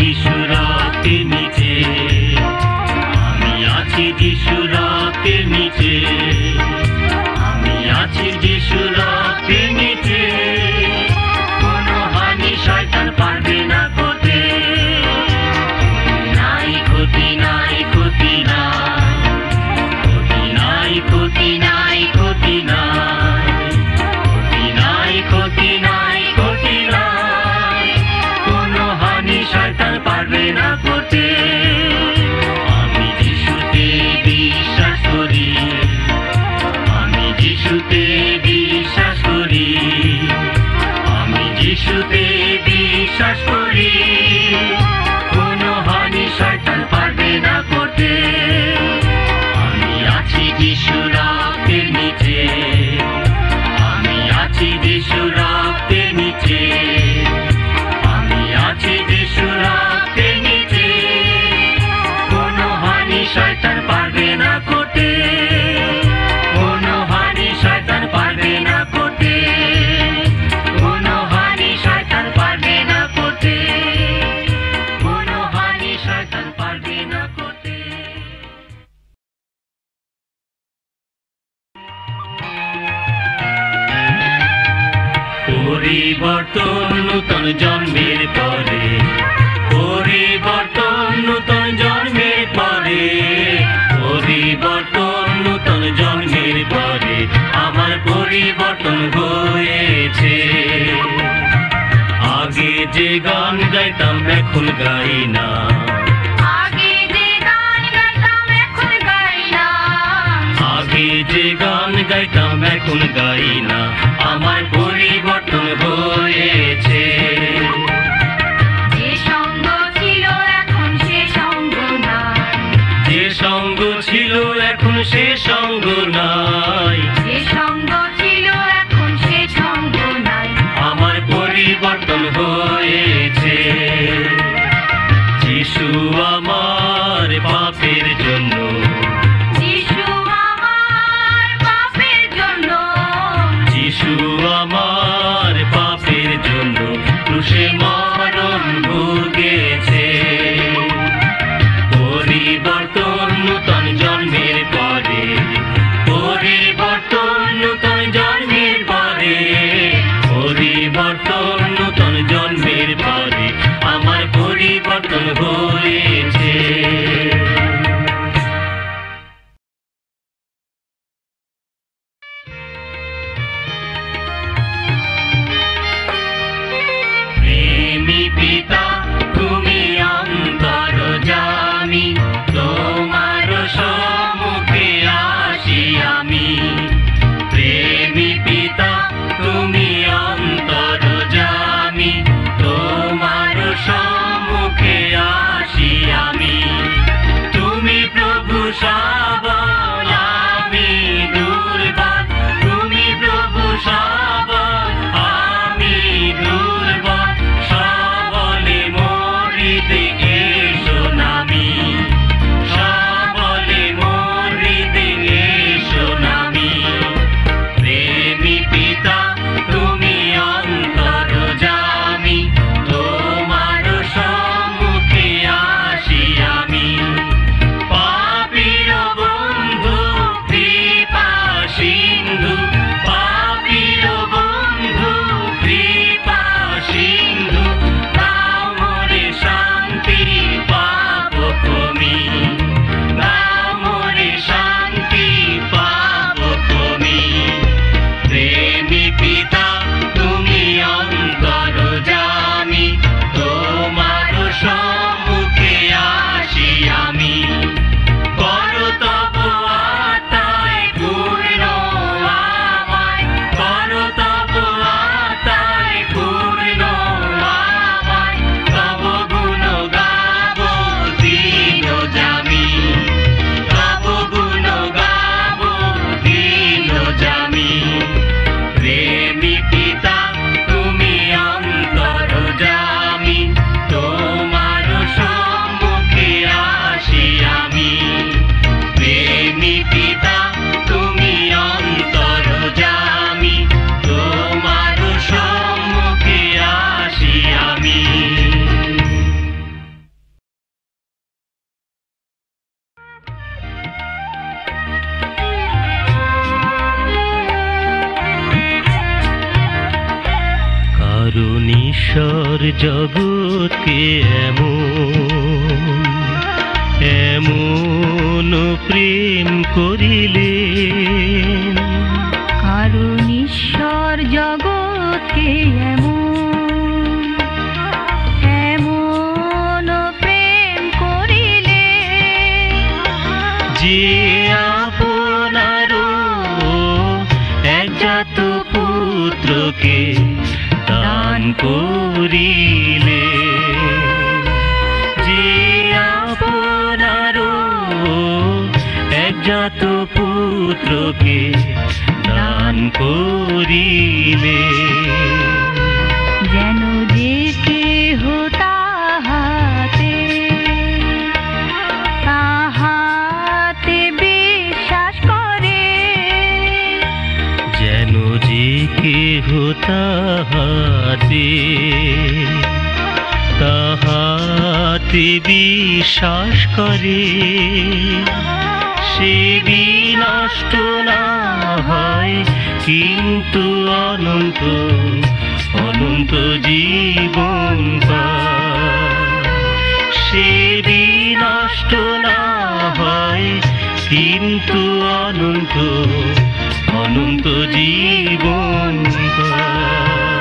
যিশু রক্তের নিচে, আমি আছি যিশু রক্তের নিচে, আমি আছি যিশু রক্তের নিচে। কোনো হানি শয়তান পারবে না করতে, নাই ক্ষতি নাই ক্ষতি নাই, ক্ষতি নাই ক্ষতি নাই ক্ষতি নাই, ক্ষতি নাই ক্ষতি নাই ক্ষতি নাই, কোনো হানি শয়তান পারবে না করতে। আমি যিশুতে বিশ্বাস করি, আমি যিশুতে বিশ্বাস করি, আমি যিশুতে বিশ্বাস করি, কোনো হানি শয়তান পারবে না করতে। আমি আছি যিশু রক্তের নিচে, আমি আছি যিশু রক্তের নিচে, আমি আছি যিশু রক্তের নিচে, কোনো হানি শয়তান পারবে না করতে, কোনো হানি শয়তান পারবে না করতে, কোনো হানি শয়তান পারবে না করতে, কোনো হানি শয়তান পারবে না করতে। পরিবর্তন নূতন জন্মের পরে, পরিবর্তন নূতন জন্মের পরে, পরিবর্তন নূতন জন্মের পরে, আমার পরিবর্তন হয়েছে। আগে যে গান গাইতাম এখন গাই না, আগে যে গান গাইতাম এখন গাই না, আগে যে গান গাইতাম এখন গাই না, আমার পরিবর্তন হয়েছে। যে সঙ্গ ছিল এখন সে সঙ্গ নাই, যে সঙ্গ ছিল এখন সে সঙ্গ নাই, যে সঙ্গ ছিল এখন সে সঙ্গ নাই, আমার পরিবর্তন হয়েছে। যিশু আমার পাপের জন্য, যিশু আমার পাপের জন্য, যিশু আমার পাপের জন্য ক্রুশে মরণ ভুগেছে। পরিবর্তন নূতন জন্মের পরে, পরিবর্তন নূতন জন্মের পরে, পরিবর্তন নূতন জন্মের পরে, আমার পরিবর্তন হয়েছে। প্রেমী পিতা তুমি অন্তর্যামী, তোমার সম্মুখে আসি আমি। প্রেমী পিতা তুমি অন্তর্যামী, তোমার সম্মুখে আসি কারণ ঈশ্বর জগৎকে এমন এমন প্রেম করিলেন, কারণ ঈশ্বর জগৎকে এমন এমন প্রেম করিলে, যে আপনারও একজাত পুত্রকে দান করিলে, যে আপনারও একজাত পুত্রকে দান করিলে, যেন যে কেহ তাহাতে তাহাতে বিশ্বাস করে, যেন যে কেহ তাহাতে তাহাতে বিশ্বাস করে, সে বিনষ্ট না হয় কিন্তু অনন্ত অনন্ত জীবন পায়। সে বিনষ্ট না হয় কিন্তু অনন্ত অনন্ত জীবন পায়।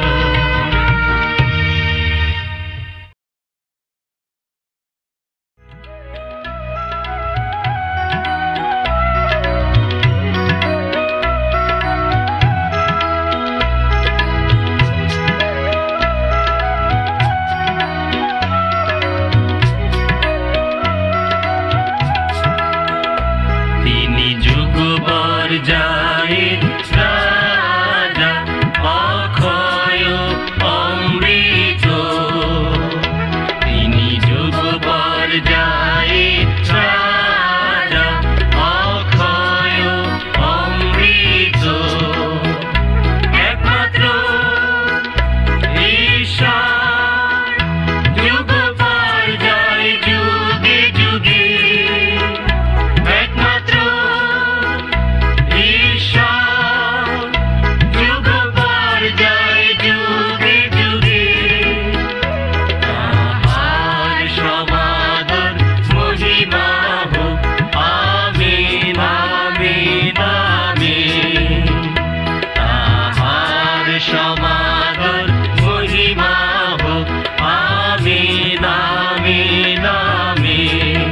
তিনি যুগপর যায় রাজা, অক্ষয় অমৃত। তিনি যুগপর যায় রাজা, অক্ষয় অমৃত। একমাত্র ঈশ্বর যুগপর যায় যুগে যুগে, একমাত্র ঈশ্বর যুগপর যায় যুগে যুগে। তাহার সমাদর মহিমা হোক, আমিন আমিন আমিন। তাহার সমাদর মহিমা হোক, আমিন আমিন আমিন।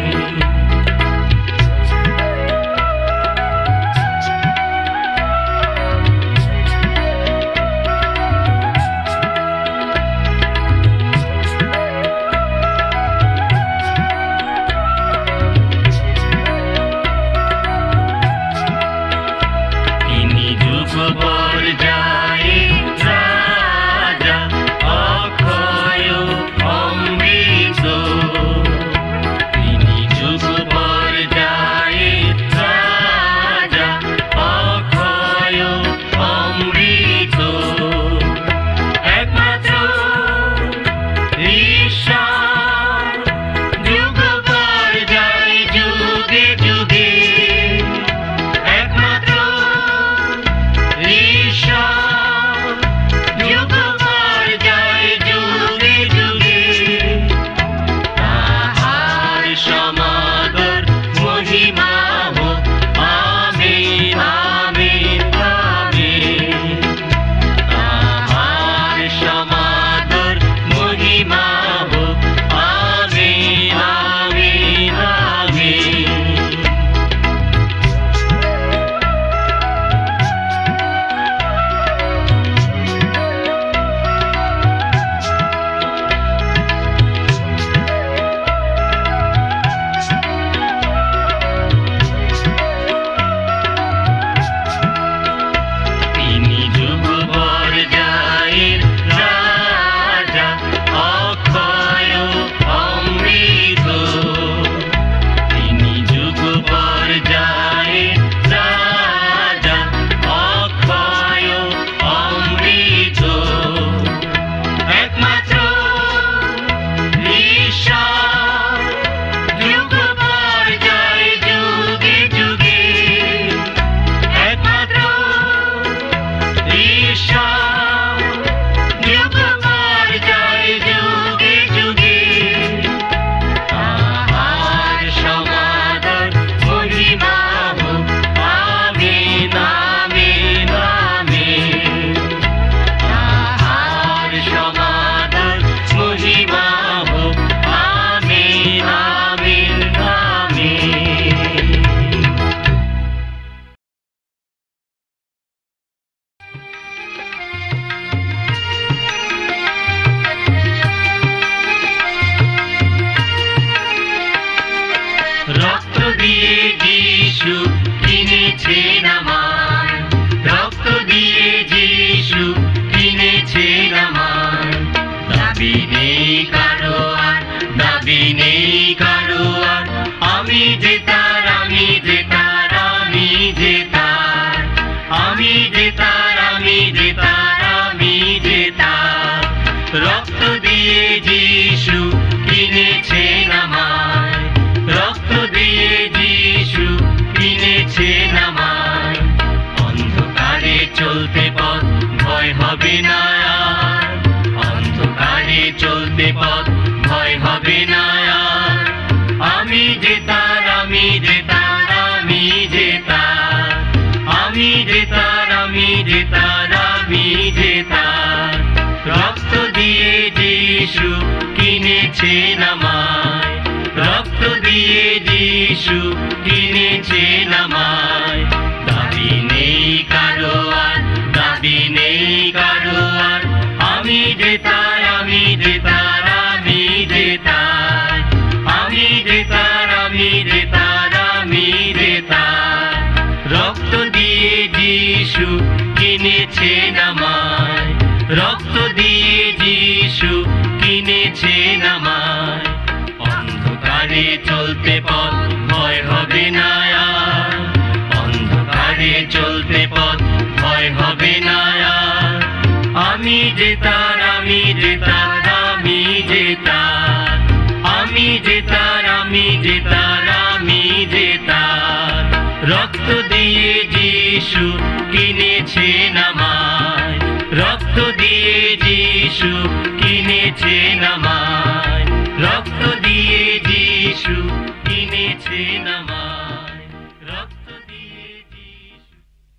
যিশু কিনেছেন আমায়, রক্ত দিয়ে যিশু কিনেছেন আমায়। দাবি নেই কারো আর, দাবি নেই কারো আর, আমি যে তার, আমি যে তার, আমি যে তার, আমি যে তার, আমি যে তার, আমি যে তার। রক্ত দিয়ে যিশু কিনেছেন আমায়, রক্ত দিয়ে যিশু কিনেছেন আমায়। অন্ধকারে চলতে পথ ভয় হবে না আর, অন্ধকারে চলতে পথ ভয় হবে না আর। আমি যে তার, আমি যে তার, আমি যে তার, আমি যে তার, আমি যে তার, আমি যে তার। রক্ত দিয়ে যিশু কিনেছেন আমায়, রক্ত দিয়ে যিশু কিনেছেন আমায়। দাবি নেই কারো আর, দাবি নেই কারো আর, আমি যে তার, আমি যে তার, আমি যে তার, আমি যে তার, আমি যে তার, আমি যে তার। রক্ত দিয়ে যিশু কিনেছেন আমায়, রক্ত দিয়ে যিশু কিনেছেন আমায়। অন্ধকারে চলতে পথ ভয় হবে না আর, অন্ধকারে চলতে পথ ভয় হবে না আর। আমি যে তার, আমি যে তার, আমি যে তার, আমি যে তার, আমি যে তার, আমি যে তার। রক্ত দিয়ে যিশু কিনেছেন আমায়, রক্ত দিয়ে যিশু কিনেছেন আমায়, রক্ত দিয়ে যিশু কিনেছেন আমায়, রক্ত দিয়ে যিশু।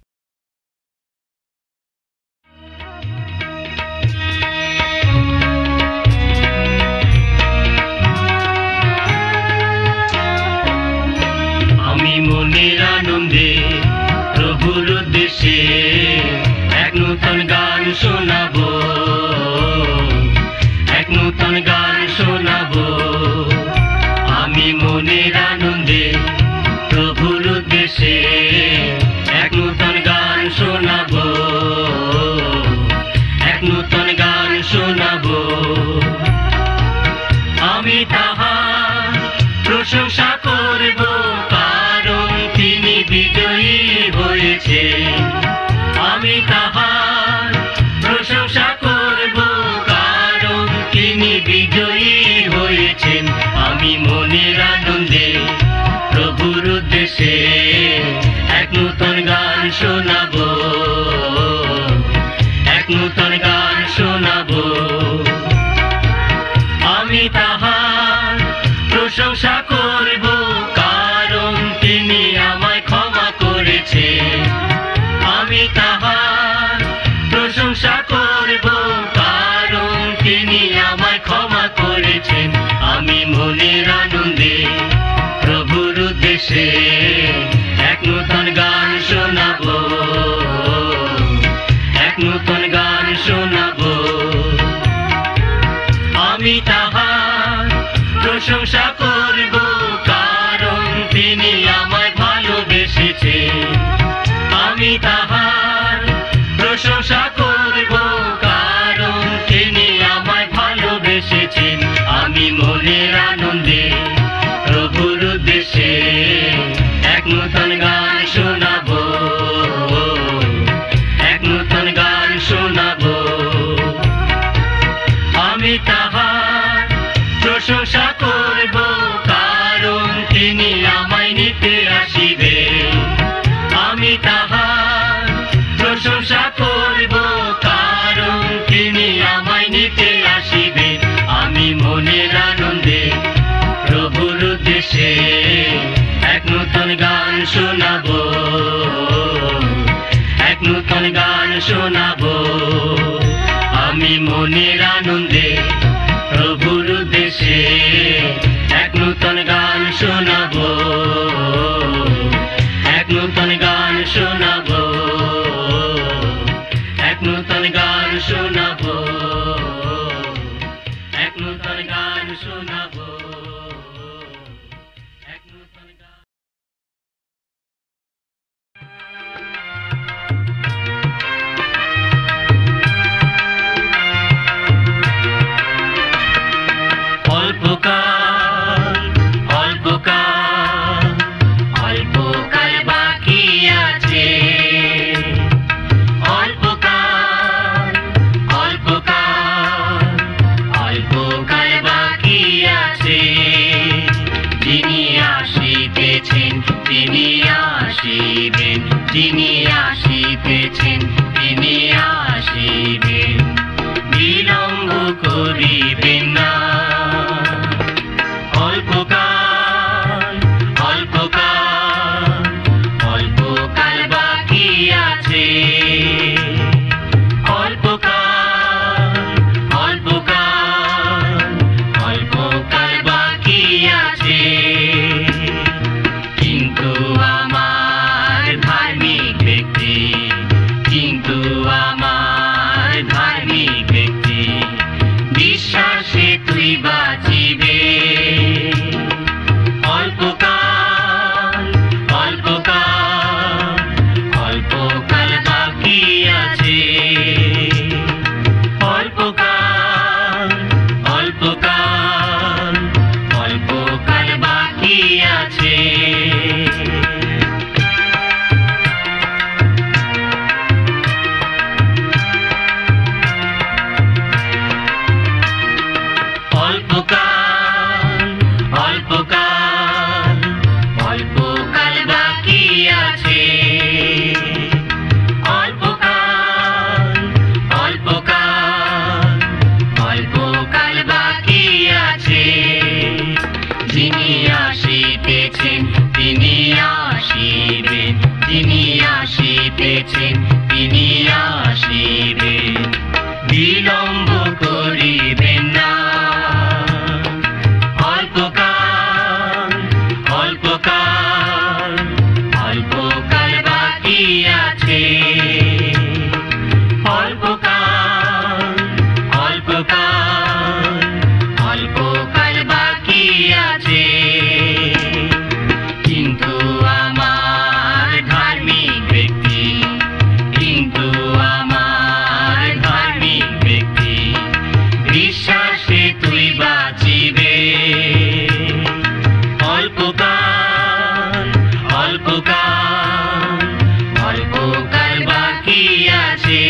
আমি মনের আনন্দে প্রভুর উদ্দেশ্যে এক নূতন গান শোনাবো, এক নূতন গান শোনাবো। আমি মনের আনন্দে প্রভুর উদ্দেশ্যে এক নূতন গান শোনাবো, এক নূতন গান শোনাবো। আমি তাহার প্রশংসা করব, কারণ তিনি বিজয়ী হয়েছে। আমি তাহার প্রশংসা করব, কারণ তিনি বিজয়ী হয়েছেন। আমি মনের আনন্দে প্রভুর উদ্দেশ্যে এক নূতন গান শোনাবো, এক নূতন গান শোনাবো। আমি তাহার প্রশংসা করব, কারণ তিনি আমায় ক্ষমা করেছে। আমি তাহার প্রশংসা করব, কারণ তিনি আমায় ক্ষমা করেছেন। আমি মনের আনন্দে প্রভুর উদ্দেশ্যে এক নূতন গান শোনাবো, এক নূতন গান শোনাবো। আমি তাহার প্রশংসা করব, কারণ তিনি আমায় ভালোবেসেছে। আমি তাহার প্রশংসা করব, কারণ তিনি আমায় ভালোবেসেছেন। আমি মনের আনন্দে প্রভুর উদ্দেশ্যে এক নূতন গান শোনাবো, এক নূতন গান শোনাবো। আমি তাহার প্রশংসা করব, কারণ তিনি আমায় নিতে আসিবে। আমি তাহার প্রশংসা করব, কারণ তিনি আমায় নিতে আসিবে। আমি মনের আনন্দে প্রভুর উদ্দেশ্যে এক নূতন গান শোনাবো, এক নূতন গান শোনাবো। আমি মনের আনন্দে প্রভুর উদ্দেশ্যে এক নূতন গান শোনাবো, এক নূতন গান শোনাবো, এক নূতন গান শোনাবো, এক নূতন গান শোনাবো। যিনি আসিতেছেন তিনি আসিবেন, বিলম্ব করিবেন না। অল্পকাল অল্পকাল অল্পকাল বাকি আছে, অল্পকাল অল্পকাল অল্পকাল বাকি আছে। কিন্তু আমার ধার্মিক ব্যক্তি, কিন্তু আমার ধার্মিক ব্যক্তি বিশ্বাসে তুই বাঁচিবে। অল্পকাল অল্পকাল অল্পকাল বাকি আছে, অল্পকাল অল্পকাল অল্পকাল বাকি আছে। অল্পকাল অল্পকাল অল্পকাল বাকি আছে, অল্পকাল অল্পকাল অল্পকাল বাকি আছে। যিনি আসিতেছেন তিনি আসিবেন, যিনি আসিতেছেন তিনি আসিবেন, বিলম্ব করিবেন না। অল্পকাল অল্পকাল অল্পকাল বাকি আছে, অল্পকাল অল্পকাল অল্পকাল বাকি আছে। কিন্তু আমার ধার্মিক ব্যক্তি, কিন্তু আমার ধার্মিক ব্যক্তি বিশ্বাসে তুই বাঁচিবে। অল্পকাল অল্পকাল অল্পকাল বাকি আছে,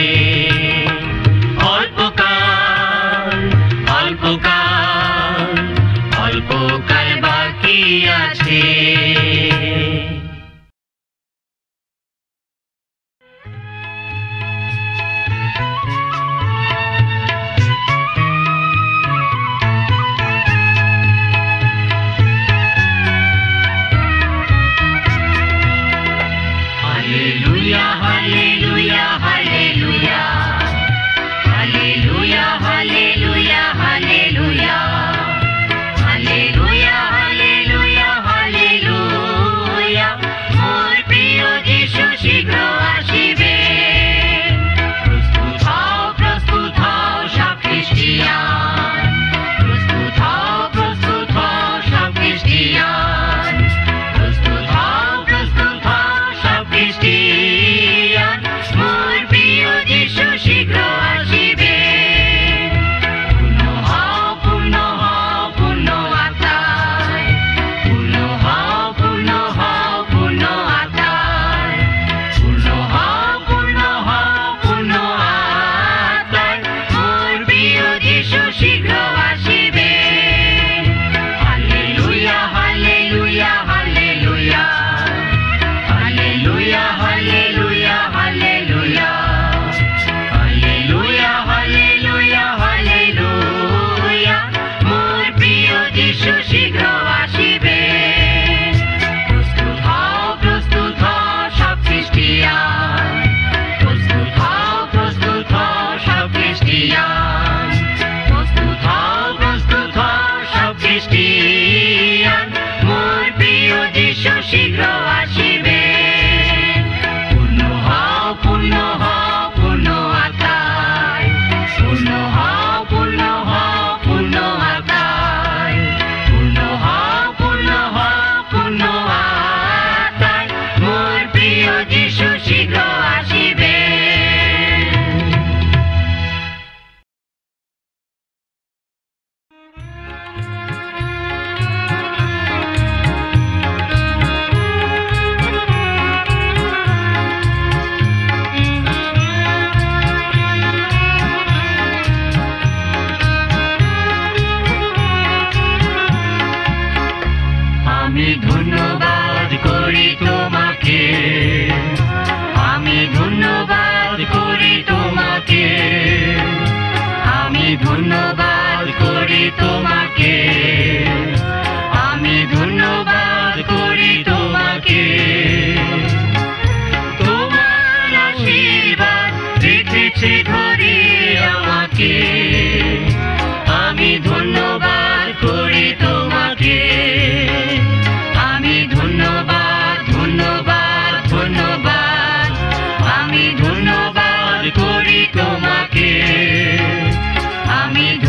অল্পকাল অল্পকাল অল্পকাল বাকি আছে। Hallelujah, hallelujah, hallelujah. Hallelujah, hallelujah, hallelujah. Hallelujah, hallelujah, hallelujah. মোর প্রিয় যিশু শীঘ্র আসিবেন। প্রস্তুত হও সব খ্রিস্টিয়ান, প্রস্তুত হও সব খ্রিস্টিয়ান, প্রস্তুত হও সব খ্রিস্টিয়ান। মোর প্রিয় যিশু শীঘ্র আসিবেন। পূর্ণ হও পূর্ণ আত্মায়, পূর্ণ হও পূর্ণ আত্মায়, পূর্ণ হও পূর্ণ আত্মায়। মোর প্রিয় যিশু শীঘ্র আসিবেন। Hallelujah hallelujah hallelujah, hallelujah hallelujah hallelujah, hallelujah hallelujah hallelujah. মোর প্রিয় যিশু শীঘ্র আসিবেন। প্রস্তুত হও সব খ্রিস্টিয়ান, প্রস্তুত হও সব খ্রিস্টিয়ান, প্রস্তুত হও সব খ্রিস্টিয়ান। মোর প্রিয় যিশু শীঘ্র আসিবেন। পূর্ণ হও পূর্ণ আত্মায়, পূর্ণ হও পূর্ণ আত্মায়, পূর্ণ হও পূর্ণ আত্মায়। মোর প্রিয় যিশু শীঘ্র ধন্যবাদ করি তোমাকে, আমি ধন্যবাদ করি তোমাকে। তোমার আশীর্বাদ রেখেছে ধরে আমাকে, আমি ধন্যবাদ করি তোমাকে। আমি ধন্যবাদ ধন্যবাদ ধন্যবাদ, আমি ধন্যবাদ করি তোমাকে। আমি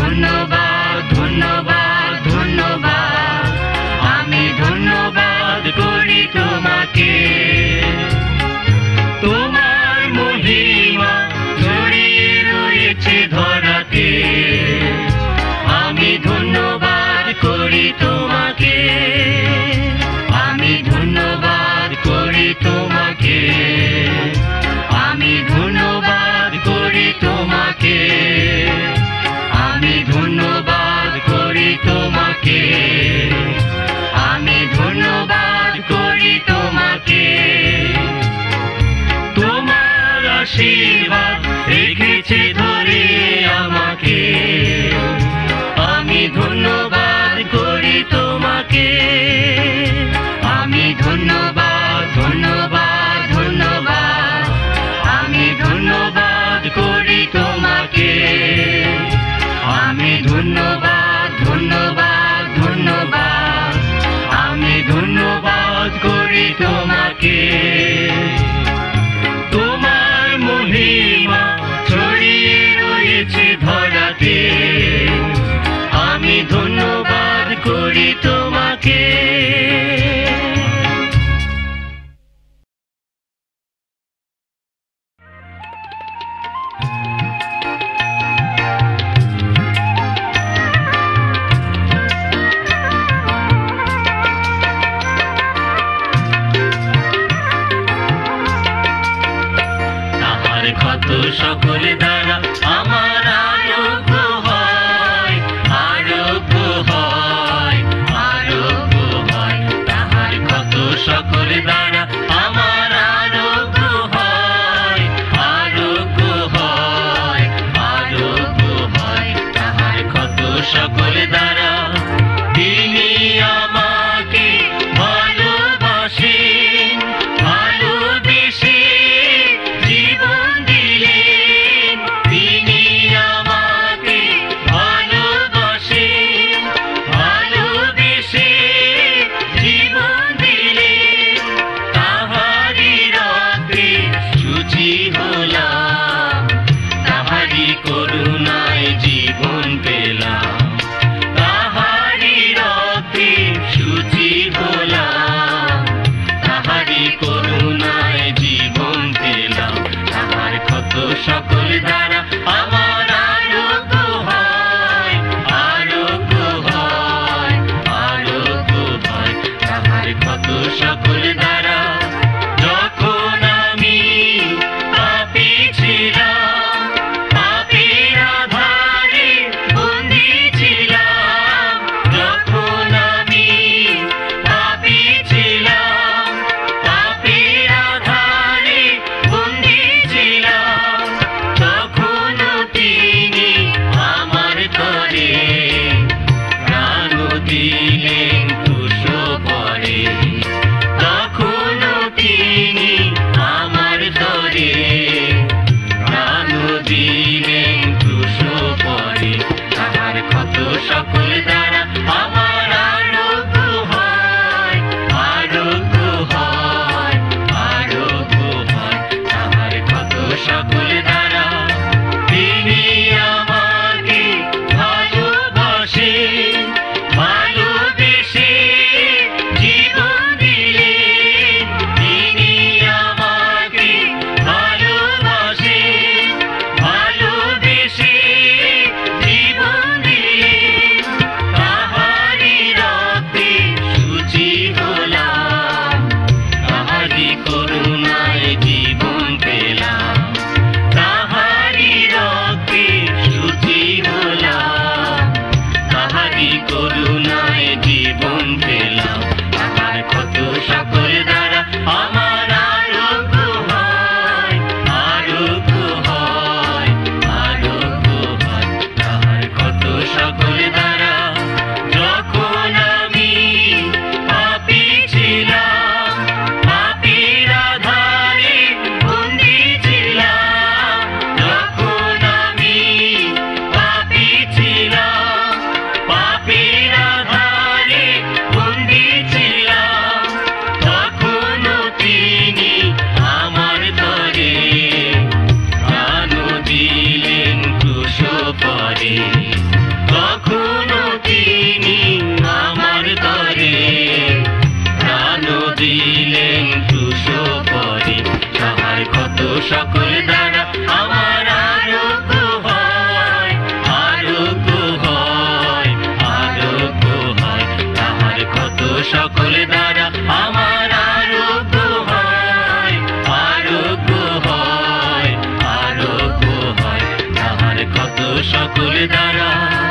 কখনো তিনি আমার তরে প্রাণ দিলেন তুষো পরে। তাহার কত সকল দ্বারা আমার আরোগ্য হয়, আরোগ্য হয়, আরোগ্য হয়। তাহার কত সকল দ্বারা আমার আরোগ্য হয়, আরোগ্য হয়, আরোগ্য হয়। তাহার কত সকল দ্বারা।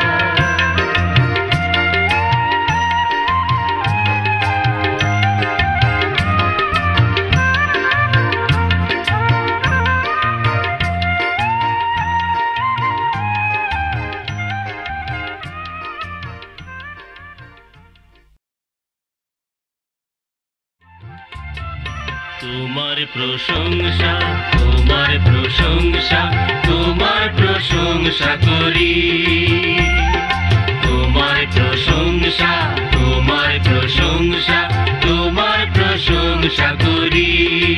তোমার প্রশংসা, তোমার প্রশংসা, তোমার প্রশংসা করি। তোমার প্রশংসা, তোমার প্রশংসা, তোমার প্রশংসা করি।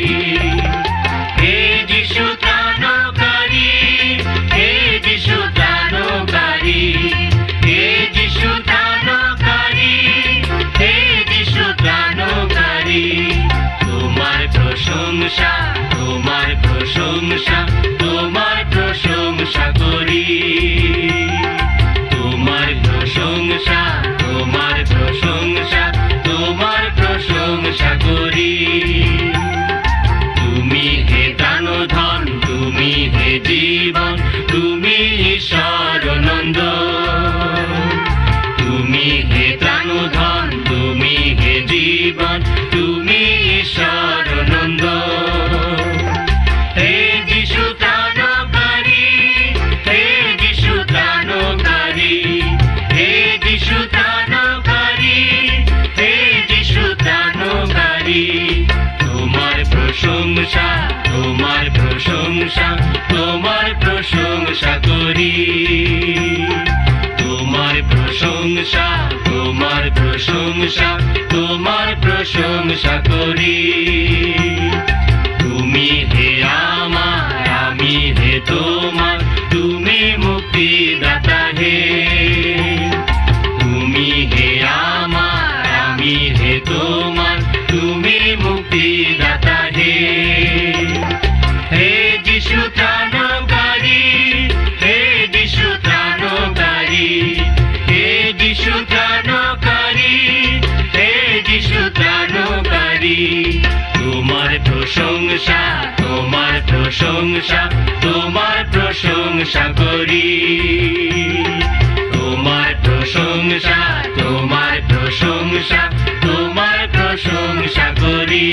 হে যিশু ত্রাণকারী, হে যিশু ত্রাণকারী, হে যিশু ত্রাণকারী, হে যিশু ত্রাণকারী। তোমার প্রশংসা, তোমার প্রশংসা, তোমার প্রশংসা করি। তোমার প্রশংসা, তোমার প্রশংসা, তোমার প্রশংসা করি। তুমি হে দানধন, তুমি হে জীবন, তুমি ঈশ্বর নন্দ। তুমি হে দানধন, তুমি হে জীবন, তুমি ঈশ্বর নন্দ। হে যিশু ত্রাণকারী, হে যিশু ত্রাণকারী, হে যিশু ত্রাণকারী, হে যিশু ত্রাণকারী। তোমার প্রশংসা, তোমার প্রশংসা, তোমার প্রশংসা করি। তোমার প্রশংসা, তোমার প্রশংসা, তোমার প্রশংসা করি। তুমি হে আমার, আমি হে তোমার, তুমি মুক্তিদাতা হে। তুমি হে আমার, আমি হে তোমার, তুমি মুক্তিদাতা হে। হে যিশু ত্রাণকারী, হে যিশু ত্রাণকারী, হে যিশু ত্রাণকারী, হে যিশু ত্রাণকারী। তোমার প্রশংসা, তোমার প্রশংসা, তোমার প্রশংসা করি। তোমার প্রশংসা, তোমার প্রশংসা, তোমার প্রশংসা করি।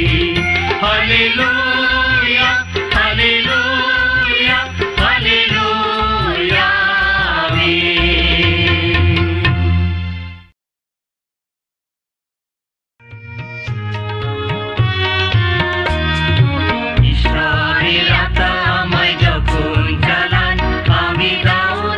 হালেলুয়া, হালেলুয়া, হালেলুয়া, আমিন। ঈশ্বরের আত্মা আমায় যখন চালান, আমি দাও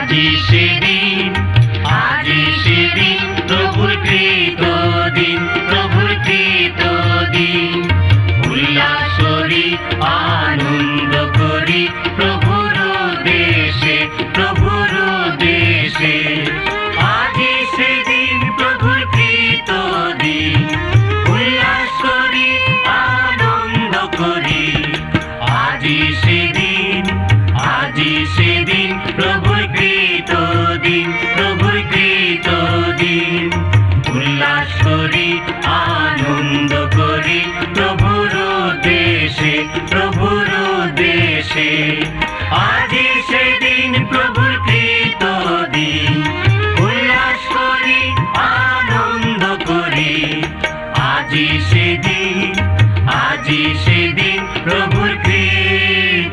আজি সেদিন, আজি সেদিন, প্রভুর কৃত দিন, প্রভুর কৃত দিন। উল্লাস করি, আনন্দ করি, প্রভুর দেশে, প্রভুর দেশে। আজি সেদিন, প্রভুর কৃত দিন, উল্লাস করি, আনন্দ করি। আজি সেদিন, আজি সেদিন, প্রভুর কৃত দিন, প্রভুর কৃত দিন। উল্লাস করি, আনন্দ করি, প্রভুর দেশে, প্রভুর দেশে। আজি সেদিন, প্রভুর কৃত দিন, উল্লাস করি, আনন্দ করি। আজি সেদিন, আজি সেদিন, প্রভুর কৃত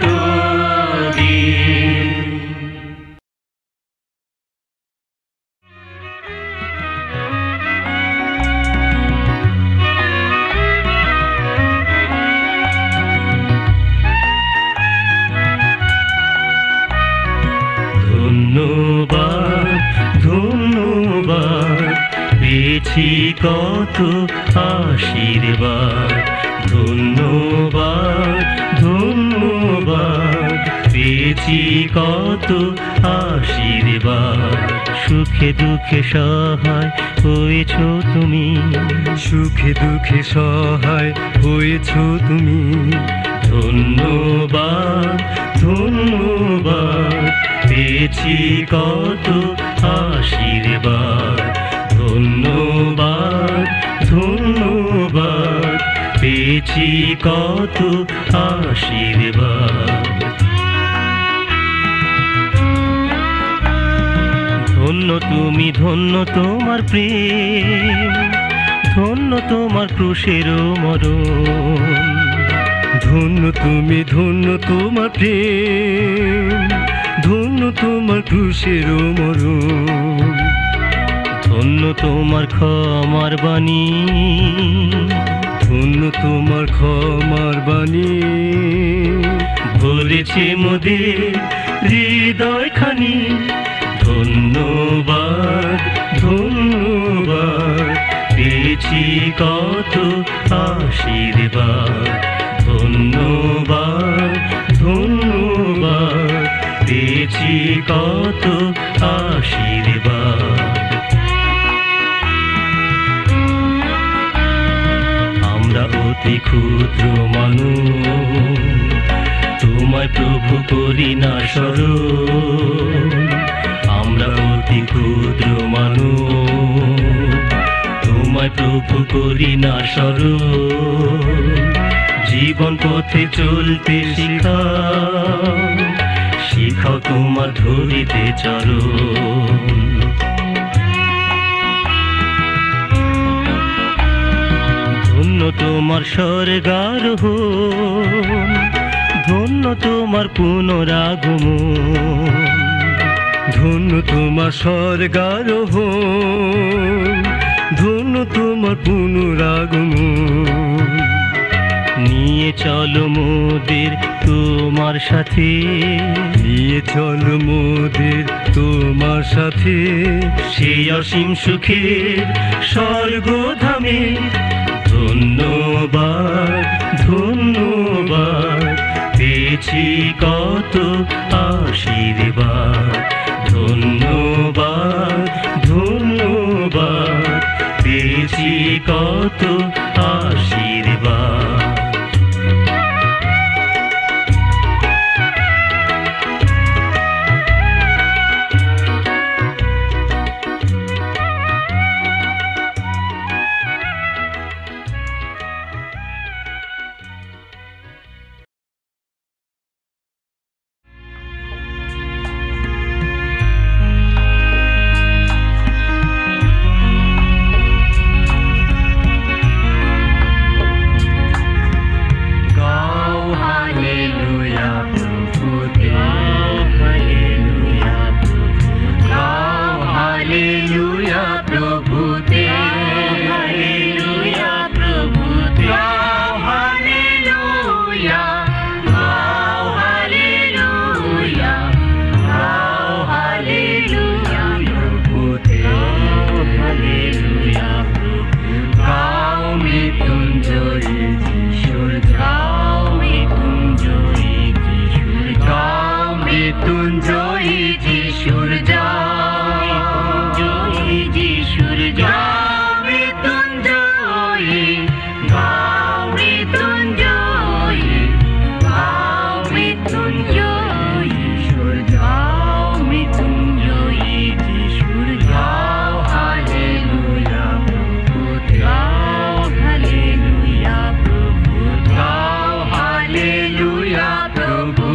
দিন। ধন্যবাদ, ধন্যবাদ, পেয়েছি কত আশীর্বাদ। ধন্যবাদ, ধন্যবাদ, পেয়েছি কত আশীর্বাদ। সুখে দুঃখে সহায় হয়েছ তুমি, সুখে দুঃখে সহায় হয়েছ তুমি। ধন্যবাদ, ধন্যবাদ, পেয়েছি কত আশীর্বাদ। ধন্যবাদ, ধন্যবাদ, পেয়েছি কত আশীর্বাদ। ধন্য তুমি, ধন্য তোমার প্রেম, ধন্য তোমার ক্রুশের মরণ। ধন্য তুমি, ধন্য তোমার প্রেম, ধন্য তোমার ক্রুশের মরণ। ধন্য তোমার ক্ষমার বাণী, ধন্য তোমার ক্ষমার বাণী। ভরেছে মোদের হৃদয়খানি। ধন্যবাদ, ধন্যবাদ, পেয়েছি কত আশীর্বাদ। ধন্যবাদ, ধন্যবাদ, পেয়েছি কত আশীর্বাদ। আমরা অতি ক্ষুদ্র মানুষ, তোমায় প্রভু করি না স্মরণ। আমরা অতি ক্ষুদ্র মানুষ, তোমায় প্রভু করি না স্মরণ। জীবন পথে চলতে শিখাও, শিখাও তোমার ধরিতে চরণ। ধন্য তোমার স্বর্গারোহণ, ধন্য তোমার পুনরাগমন। ধন্য তোমার স্বর্গারোহণ, ধন্য তোমার পুনরাগমন। নিয়ে চলো মোদের তোমার সাথে, নিয়ে চলো মোদের তোমার সাথে। সেই অসীম সুখের স্বর্গধামে। ধন্যবাদ, ধন্যবাদ, পেয়েছি কত আশীর্বাদ। ধন্যবাদ, ধন্যবাদ, পেয়েছি কত আশীর্বাদ। মৃত্যুঞ্জয়ী যিশুর জয়, মৃত্যুঞ্জয়ী যিশুর জয়, মৃত্যুঞ্জয়ী গাও মৃত্যুঞ্জয়ী, গাও মৃত্যুঞ্জয়ী যিশুর গাও মৃত্যুঞ্জয়ী যিশুর গাও হালেলুয়া প্রভু গাও হালেলুয়া প্রভু গাও হালেলুয়া প্রভু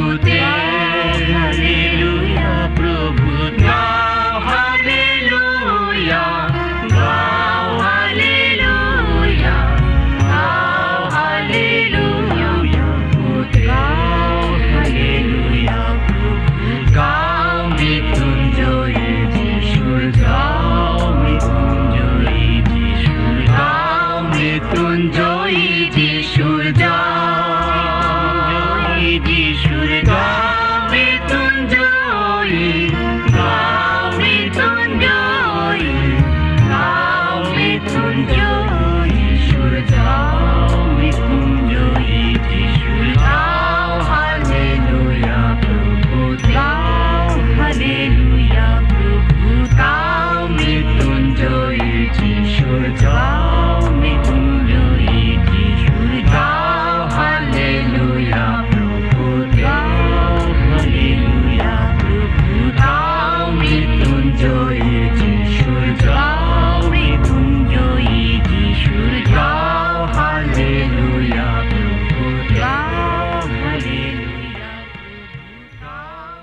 হালেলুয়া প্রভু গাও হালেলুয়া গাও হালেলুয়া গাও হালেলুয়া গাও হালেলুয়া গাও মৃত্যুঞ্জয়ী যিশুর গাও মৃত্যুঞ্জয়ী যিশুর গাও মৃত্যুঞ্জয়ী যিশুর জয় যিশুর গাও মৃত্যুঞ্জয়ী গাও মৃত্যুঞ্জয়ী গাও মৃত্যুঞ্জয়ী যিশুর গাও মৃত্যুঞ্জয়ী যিশুর গাও হালেলুয়া প্রভু গাও হালেলুয়া প্রভু গাও মৃত্যুঞ্জয়ী যিশুর গাও মৃত্যুঞ্জয়ী যিশুর গাও হালেলুয়া প্রভু গাও হালেলুয়া প্রভু গাও মৃত্যুঞ্জয়ী যিশুর গাও মৃত্যুঞ্জয়ী যিশুর গাও হালেলুয়া প্রভু গাও হালেলুয়া প্রভু গাও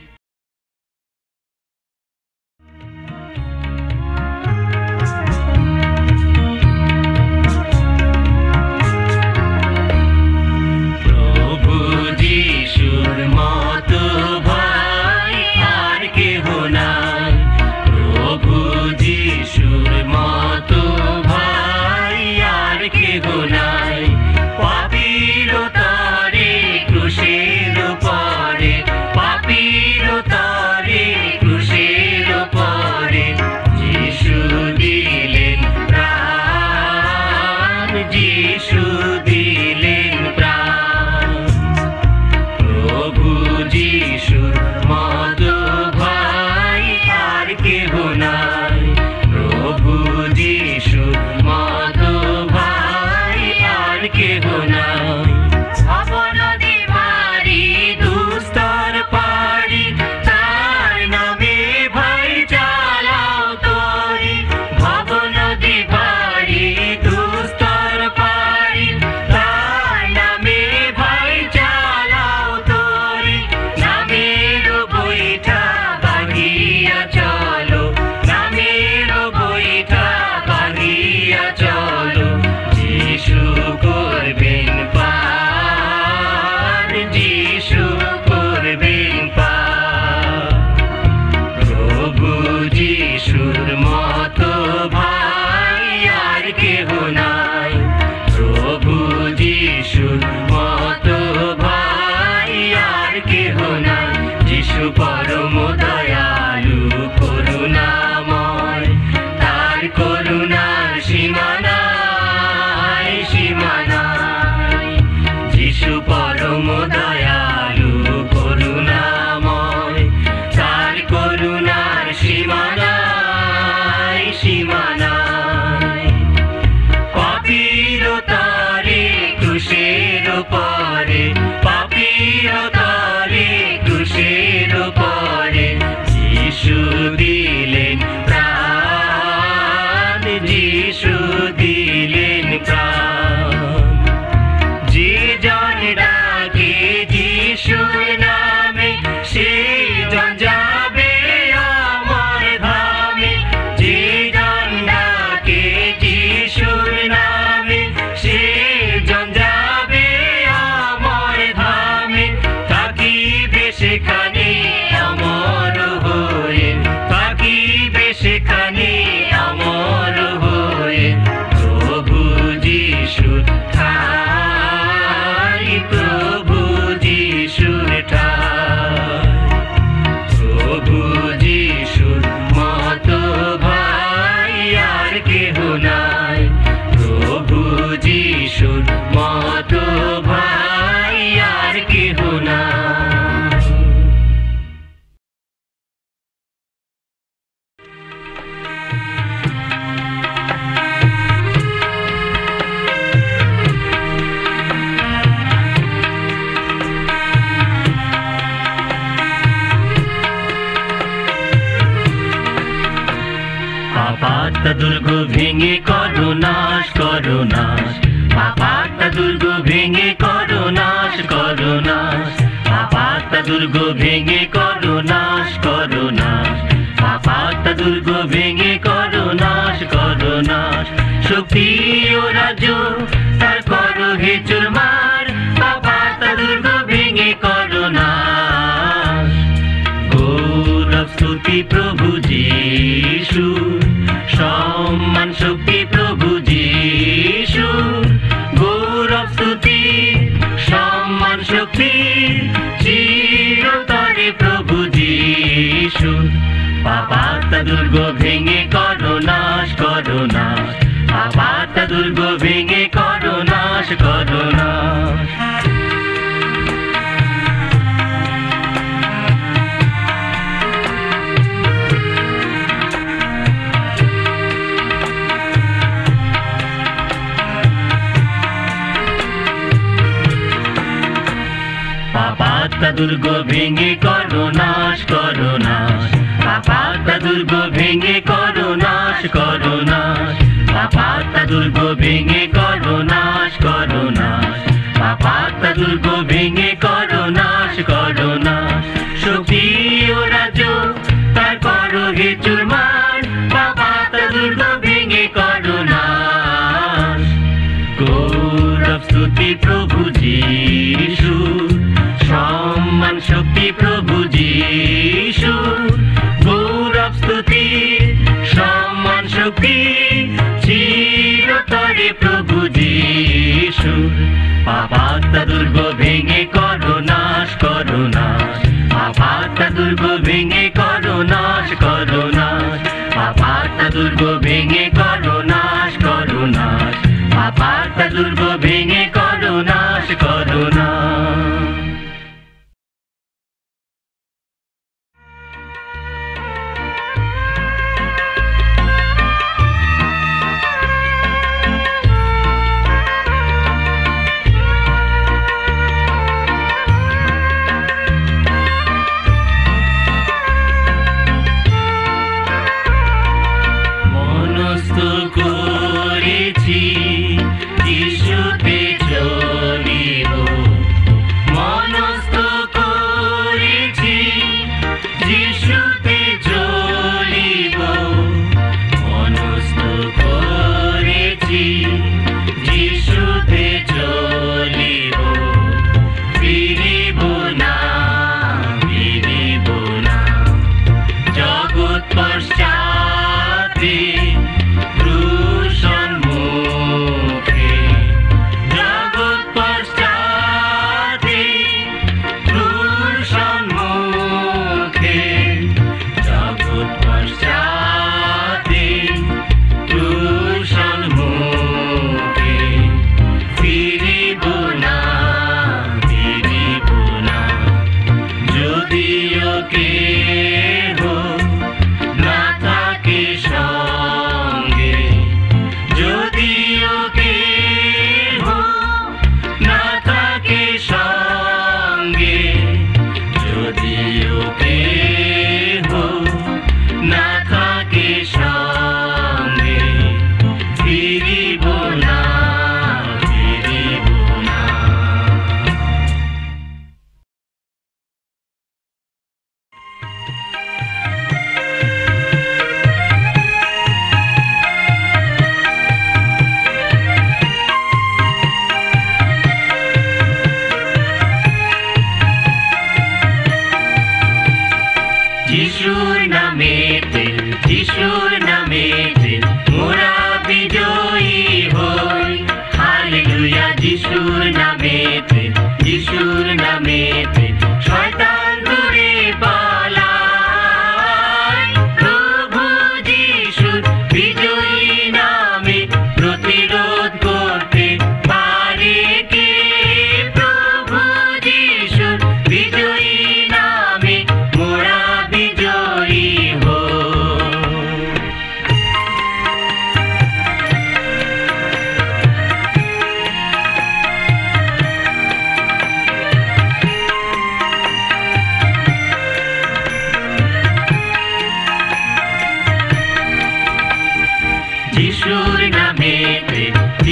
প্রভু যিশুর মতো ভাই আর কেহ নাই, প্রভু যিশুর মতো ভাই আর কেহ নাই। পাপীর তরে ক্রুশের পরে, পাপীর তরে ক্রুশের পরে যিশু দিলেন প্রাণ, যিশু দিলেন প্রাণ। প্রভু যিশুর মতো ভাই আর কেহ নাই, প্রভু যিশুর মতো ভাই আর কেহ নাই। অবনদী মারি দুস্তর পারি, তার নামে ভাই চালাও তরি। ভবনদী পারি দুস্তর পারি, তার নামে ভাই চালাও তরি। নামের বইটা বাগিয়া চলো, নামের বইটা বাগিয়া চলো। যিশু করবেন পার, যিশু করবেন পার। প্রভু যিশুর মতো ভাই আর কেহ নাই, প্রভু যিশুর মতো ভাই আর কেহ নাই। যিশু পরম দয়ালু করুণাময়, তার করুণার সীমা নাই, সীমা নাই। যিশু পরম দয়ালু করুণাময়, তার করুণার সীমা নাই, সীমা নাই। পাপীর তরে ক্রুশের পরে, পাপীর তরে ক্রুশের পরে যিশু দিলেন প্রাণ, যিশু দিলেন প্রাণ। যে জন ডাকে যিশুর নামে, সেই জন যাবে অমর ধামে। যে জন ডাকে যিশুর নামে, সেই জন যাবে অমর ধামে। পাপাত্তা দুর্গ ভেঙে করো নাশ করো নাশ পাপাত্তা দুর্গ ভেঙে করো নাশ করো নাশ পাপাত্তা দুর্গ ভেঙে করো নাশ করো নাশ পাপাত্তা দুর্গ ভেঙে করো নাশ করো নাশ শক্তি ও রাজ্য তার করো হে চুরমার পাপাত্তা দুর্গ ভেঙে করো নাশ গৌরব স্তুতি প্রভু যিশু সম্মান শক্তি প্রভু যিশু গৌরব স্তুতি সম্মান শক্তি চিরতরে প্রভু যিশু পাপাত্তা দুর্গ ভেঙে করো নাশ করো নাশ পাপাত্তা দুর্গ ভেঙে করো নাশ করো নাশ পাপাত্তা দুর্গ ভেঙে করো নাশ করো নাশ পাপাত্তা দুর্গ ভেঙে করো নাশ করো নাশ পাপাত্তা দুর্গ ভেঙে করো নাশ করো নাশ পাপাত্তা দুর্গ ভেঙে করো নাশ করো নাশ শক্তি ও রাজ্য তার করো হে চুরমার পাপাত্তা দুর্গ ভেঙে করো নাশ গৌরব স্তুতি প্রভু যিশু সম্মান শক্তি প্রভু যিশু গৌরব স্তুতি সম্মান শক্তি চিরতরে প্রভু যিশু পাপাত্তা দুর্গ ভেঙে করো নাশ করো নাশ পাপাত্তা দুর্গ ভেঙে করো নাশ করো নাশ পাপাত্তা দুর্গ ভেঙে করো নাশ করো নাশ পাপাত্তা দুর্গ ভেঙে করো নাশ করো নাশ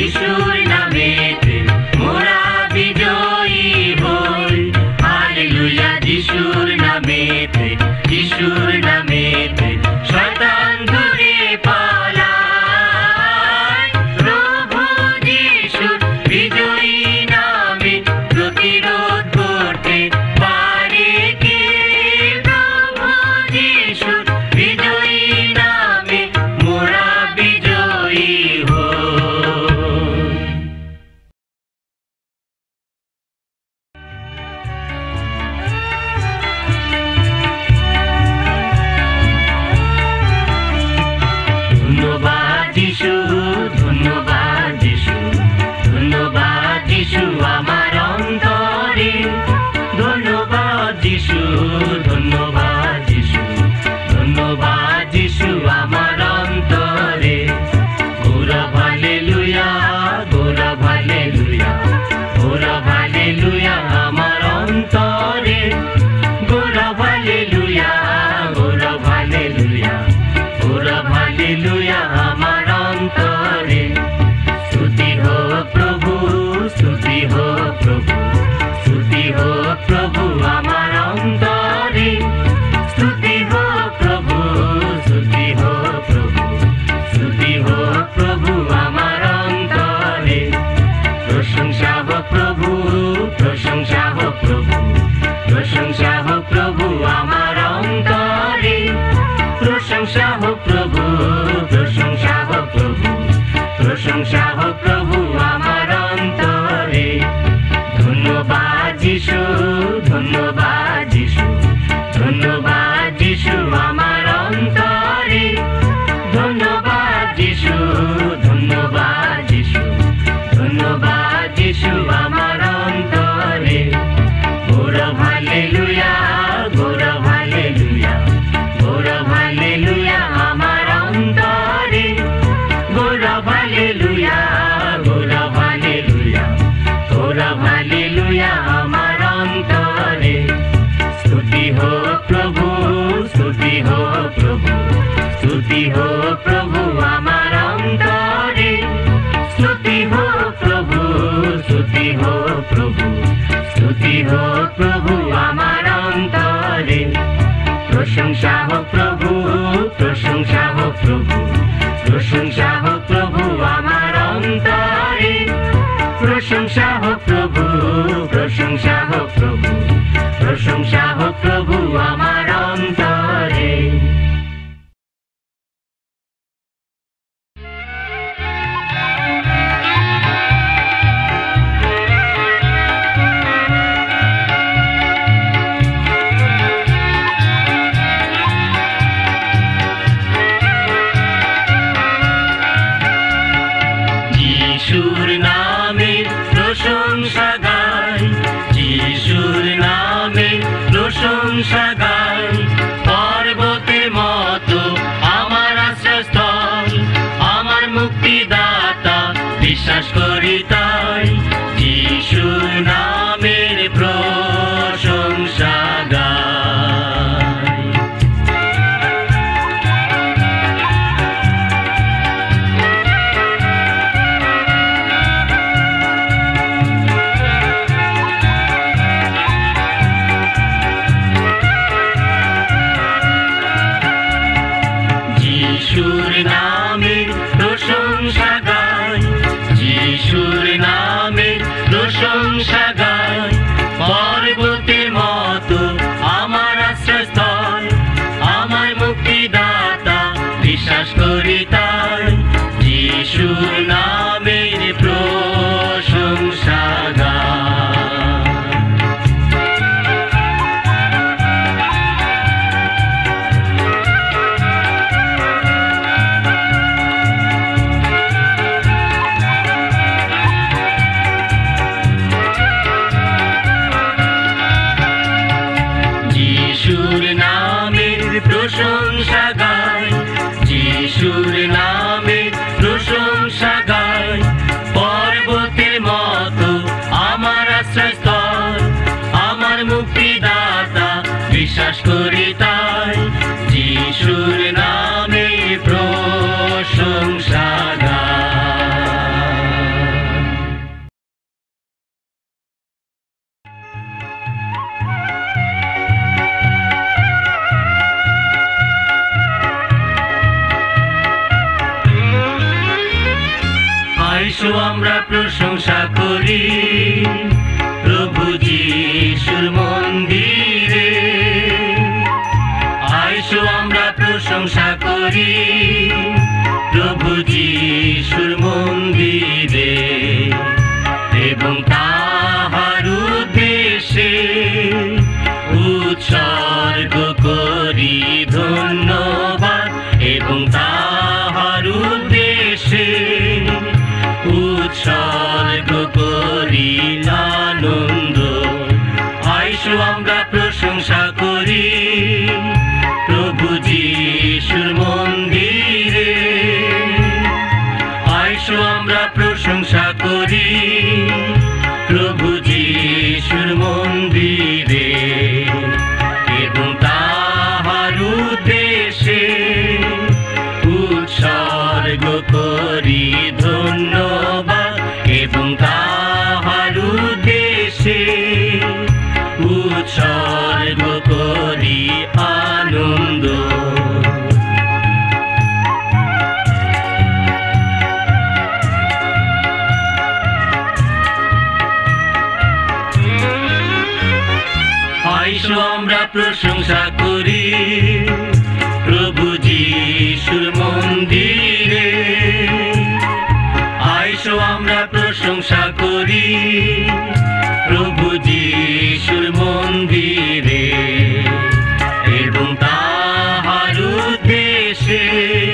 যিশুর নামেতে মোরা বিজয়ী হই। হালেলুয়া যিশুর নামেতে, যিশুর নামেতে শয়তান দূরে পালায়। প্রভু যিশুর বিজয়ী নামে প্রতিরোধ করতে পারে কে? প্রভু যিশুর বিজয়ী নামে মোরা বিজয়ী হই। ধন্যবাদ যিশু, ধন্যবাদ যিশু, ধন্যবাদ যিশু আমার অন্তরে। ধন্যবাদ যিশু, ধন্যবাদ যিশু, ধন্যবাদ যিশু আমার অন্তরে। গৌরব হালেলুয়া, গৌরব হালেলুয়া, গৌরব হালেলুয়া আমার অন্তরে। গৌরব হালেলুয়া, গৌরব হালেলুয়া, গৌরব হালেলুয়া আমার অন্তরে। স্তুতি হোক প্রভু, স্তুতি হোক প্রভু, স্তুতি হোক প্রভু আমার অন্তরে। স্তুতি হোক প্রভু, স্তুতি হোক প্রভু, স্তুতি হোক প্রভু আমার অন্তরে। প্রশংসা হোক প্রভু, প্রশংসা হোক প্রভু, প্রশংসা হোক প্রভু আমার অন্তরে। প্রশংসা হোক প্রভু, প্রশংসা হোক প্রভু, প্রশংসা হোক প্রভু আমার অন্তরে। ধন্যবাদ যিশু, ধন্যবাদ যিশু, ধন্যবাদ যিশু আমার অন্তরে। ধন্যবাদ যিশু, ধন্যবাদ যিশু, ধন্যবাদ যিশু আমার অন্তরে। গৌরব হালেলুয়া, গৌরব হালেলুয়া, গৌরব হালেলুয়া আমার অন্তরে। গৌরব হালেলুয়া, গৌরব হালেলুয়া, গৌরব হালেলুয়া আমার অন্তরে। স্তুতি হোক প্রভু, স্তুতি হোক প্রভু, স্তুতি হোক প্রভু আমার অন্তরে। স্তুতি হোক প্রভু, স্তুতি হোক প্রভু, স্তুতি হোক প্রভু আমার অন্তরে। প্রশংসা হোক প্রভু, প্রশংসা হোক প্রভু, প্রশংসা হোক প্রভু আমার অন্তরে। প্রশংসা হোক প্রভু, প্রশংসা হোক প্রভু, প্রশংসা হোক প্রভু আমার অন্তরে। যিশুর নামের প্রশংসা গাই, যিশুর নামের প্রশংসা গাই। পর্বতের মতো আমার আশ্রয়স্থল, আমার মুক্তিদাতা বিশ্বাস করি তাই। যিশুর নামের প্রশংসা গাই। যিশুর নামের প্রশংসা গাই, যিশুর নামের প্রশংসা গাই। পর্বতের মতো আমার আশ্রয়স্থল, আমার মুক্তিদাতা বিশ্বাস করি তাই। যিশুর নামের প্রশংসা গাই। যিশুর নামের প্রশংসা গাই, যিশুর নামের প্রশংসা গাই। পর্বতের মতো আমার আশ্রয়স্থল, আমার মুক্তিদাতা বিশ্বাস করি তাই। যিশুর নামের প্রশংসা গাই। আইসো আমরা প্রশংসা করি প্রভু যিশুর মন্দিরে, আইসো আমরা প্রশংসা করি প্রভু যিশুর মন্দিরে, এবং তাহার উদ্দেশ্যে উৎসর্গ করি ধন্যবাদ, এবং তাহার উদ্দেশ্যে উৎসর্গ করি আনন্দ। আইসো আমরা প্রশংসা করি প্রভু যিশুর মন্দিরে, আইসো আমরা প্রশংসা করি প্রভু যিশুর মন্দিরে, এবং তাহার উদ্দেশ্যে উৎসর্গ করি ধন্যবাদ, এবং তাহার উদ্দেশ্যে উৎসর্গ করি আনন্দ। আইসো আমরা প্রশংসা করি প্রভু যিশুর মন্দিরে, আইসো আমরা প্রশংসা করি প্রভু যিশুর মন্দিরে, এবং তাহার উদ্দেশ্যে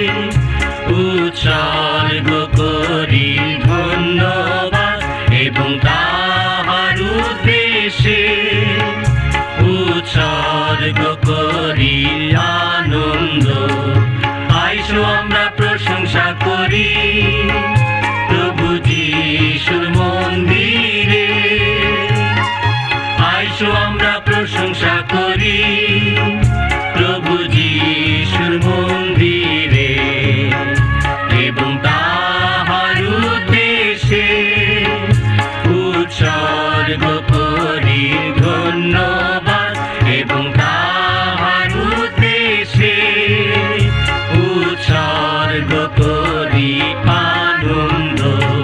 উৎসর্গ করি ধন্যবাদ, এবং তাহার উদ্দেশ্যে উৎসর্গ করি আনন্দ। আইসো আমরা প্রশংসা করি প্রভু যিশুর মন্দিরে, আইসো আমরা প্রশংসা করি প্রভু যিশুর মন্দিরে, এবং তাহার উদ্দেশ্যে উৎসর্গ করি ধন্যবাদ, এবং তাহার উদ্দেশ্যে উৎসর্গ করি আনন্দ।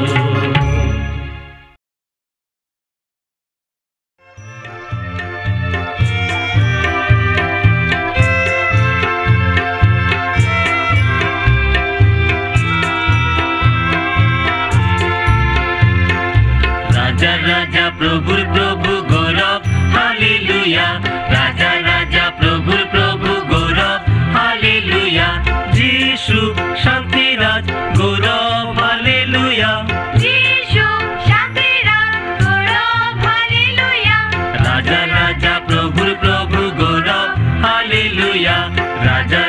রাজা রাজা প্রভুর প্রভু গৌরব হালেলুয়া, রাজা রাজা প্রভুর প্রভু গৌরব হালেলুয়া, যিশু শান্তিরাজ গৌরব হালেলুয়া, যিশু শান্তিরাজ গৌরব হালেলুয়া, রাজা রাজা প্রভুর প্রভু গৌরব হালেলুয়া, রাজা